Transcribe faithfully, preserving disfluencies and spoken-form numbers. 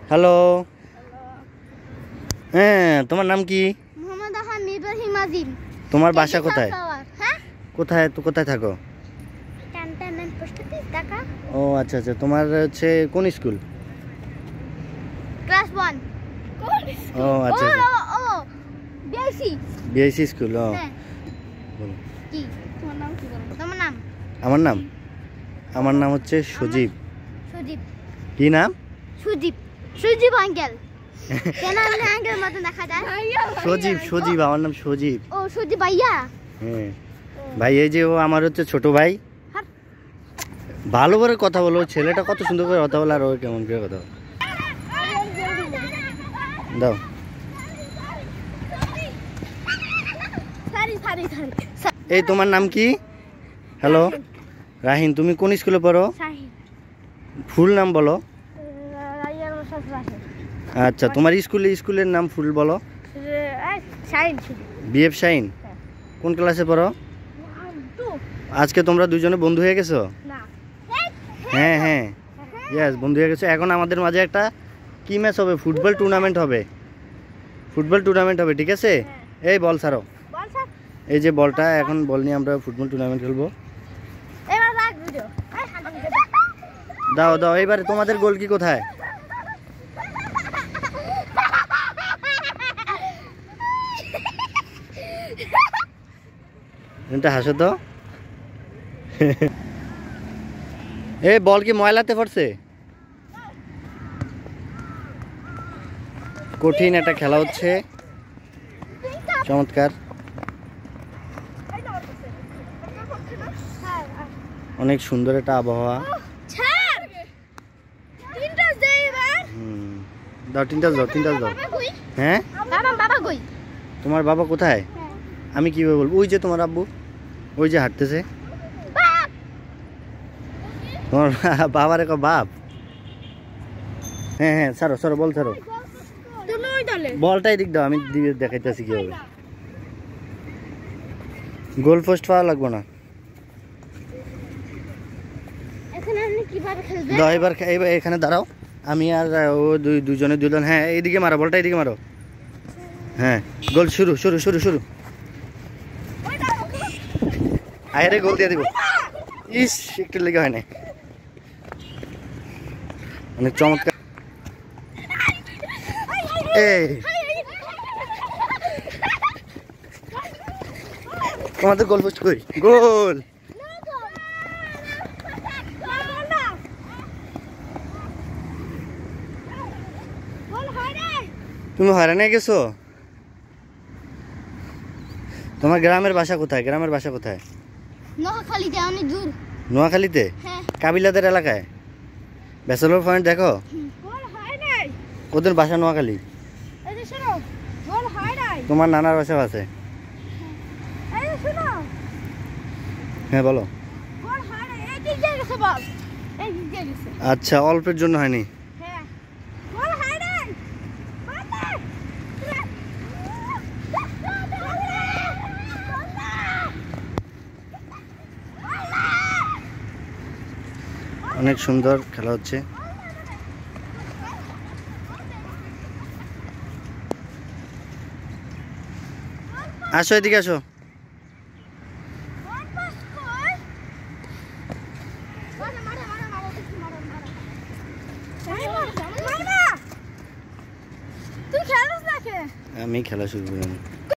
Hello. হ্যাঁ, তোমার নাম কি? মোহাম্মদ আহমেদ ইব্রাহিম আজিম। তোমার বাসা কোথায়? হ্যাঁ, কোথায় তো কোথায় থাকো? Cantonment post office Dhaka. ও আচ্ছা আচ্ছা, তোমার হচ্ছে কোন স্কুল? Class one. ও আচ্ছা আচ্ছা, ও ও বিআইসি বিআইসি স্কুল। ও হ্যাঁ। বলো। কি তোমার নাম কি বলো? তোমার নাম? আমার নাম আমার নাম হচ্ছে সজীব। সুদীপ। কি নাম? সুদীপ। সুদীপ আঙ্কেল। কেন আপনি আঙ্কেল মতো দেখা যায়? সজীব সজীব আমার নাম সজীব। ও সুদীপ ভাইয়া। হ্যাঁ ভাই, এই যে ও আমার হচ্ছে ছোট ভাই। ভালো করে কথা বলো, ছেলেটা কত সুন্দর করে কথা বলে আর ও কেমন করে কথা বলে। দাও। Sorry sorry sorry. এই তোমার নাম কি? হ্যালো রাহিন, তুমি কোন স্কুলে পড়ো? শাহিন। ফুল নাম বলো। রাইয়ার মোসাফ রাশে। আচ্ছা, তোমার স্কুলে স্কুলের নাম ফুল বলো। শাহিন। বিএফ শাহিন। কোন ক্লাসে পড়ো? আজকে তোমরা দুজনে বন্ধু হয়ে গেছো? না। হ্যাঁ হ্যাঁ ইয়েস, বন্ধু হয়ে গেছো। এখন আমাদের মাঝে একটা কি ম্যাচ হবে? ফুটবল টুর্নামেন্ট হবে। ফুটবল টুর্নামেন্ট হবে, ঠিক আছে? এই বল ছাড়ো। বল স্যার। এই যে বলটা, এখন বল নিয়ে আমরা ফুটবল টুর্নামেন্ট খেলবো। এবার রাখ ভিডিও। এই হাঁটা ভিডিও। দাও দাও। এবারে তোমাদের গোল কি কোথায়? এটা হাসো তো। এই বল কি ময়লাতে পড়ছে? কঠিন একটা খেলা হচ্ছে, চমৎকার, অনেক সুন্দর একটা আবহাওয়া। হুম, দাও তিনটা দাও তিনটা দাও। হ্যাঁ, তোমার বাবা কোথায়? আমি কিভাবে বলবো? ওই যে তোমার আব্বু, ওই যে হাঁটতেছে। তোমার বাবার এক বাপ। হ্যাঁ হ্যাঁ ছাড়ো ছাড়ো, বল ছাড়ো। বলটাই দিক দাও, আমি দিয়ে দেখাইতেছি কিভাবে। গোল পোস্ট পাওয়া লাগবে না। দাও এবার, এবার এখানে দাঁড়াও, আমি আর ও দুই দুজনে দুজন। হ্যাঁ এইদিকে মারো, বলটা এইদিকে মারো। হ্যাঁ, গোল শুরু শুরু শুরু শুরু। আরে গোল দিয়ে দিব। ইস, একটু লেগে হয় না। অনেক চমৎকার। এই তোমাদের গোল পোস্ট কই? গোল। তুমি হয়রানি গেছো? তোমার গ্রামের বাসা কোথায়? গ্রামের বাসা কোথায়? নোয়াখালীতে, অনেক দূর। নোয়াখালীতে? হ্যাঁ। কাবিলাদের এলাকায়? ব্যাচেলর পয়েন্ট দেখো। ওদের বাসা নোয়াখালী। তোমার নানার বাসা আছে? হ্যাঁ বলো। আচ্ছা, অল্পের জন্য হয়নি। অনেক সুন্দর খেলা হচ্ছে। আসো এদিকে আসো। আমি খেলা শুরু করি।